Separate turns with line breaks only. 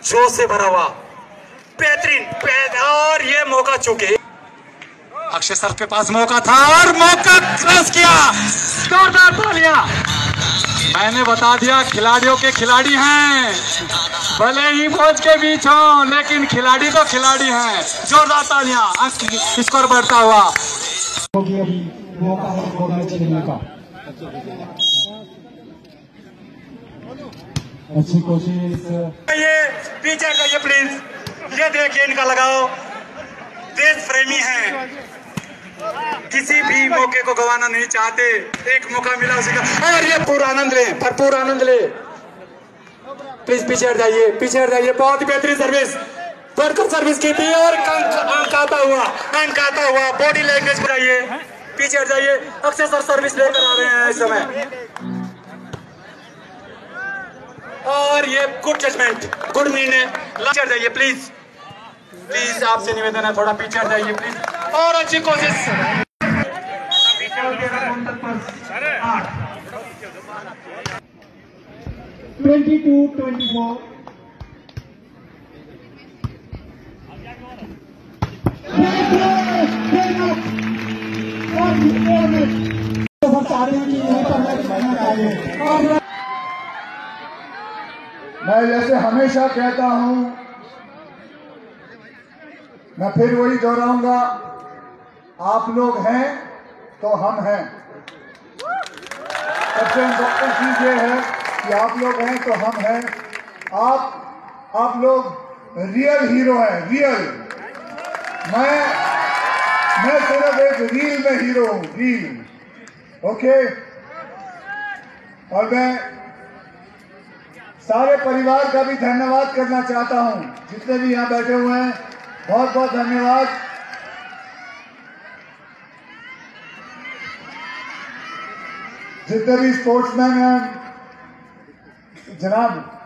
जोश से भरा हुआ बेहतरीन और ये मौका चूके। अक्षय सर के पास मौका था और मौका क्रॉस किया। जोरदार तालियां। मैंने बता दिया खिलाड़ियों के खिलाड़ी हैं, भले ही फौज के बीच हो लेकिन खिलाड़ी तो खिलाड़ी हैं। जोरदार तालियां। स्कोर बढ़ता हुआ।
अभी मौका है मैच खेलने का। अच्छी कोशिश।
ये पीछे जाइए प्लीज। ये देखिए इनका लगाओ, देश प्रेमी है, किसी भी मौके को गंवाना नहीं चाहते। एक मौका मिला उसी का और ये पूरा आनंद ले, भरपूर आनंद ले। प्लीज पीछे हट जाइए, पीछे हट जाइए। बहुत ही बेहतरीन सर्विस, बढ़कर सर्विस की थी और अंक आता हुआ बॉडी लैंग्वेज पर आइए, पीछे हट जाइए। अक्षय सर सर्विस लेकर आ रहे हैं इस समय और ये गुड जजमेंट, गुड निर्णय। पीछे हट जाइए प्लीज, प्लीज आपसे निवेदन है, थोड़ा पीछे हट जाइए प्लीज। और अच्छी कोशिश।
22-24।
मैं जैसे हमेशा कहता हूं, मैं फिर वही दोहराऊंगा, आप लोग हैं तो हम हैं। सबसे इम्पोर्टेंट चीज ये है कि आप लोग हैं तो हम हैं। आप लोग रियल हीरो हैं, रियल। मैं सिर्फ एक रील में हीरो हूं, रील। ओके। और मैं सारे परिवार का भी धन्यवाद करना चाहता हूं, जितने भी यहां बैठे हुए हैं, बहुत बहुत धन्यवाद। जितने भी स्पोर्ट्समैन हैं, जनाब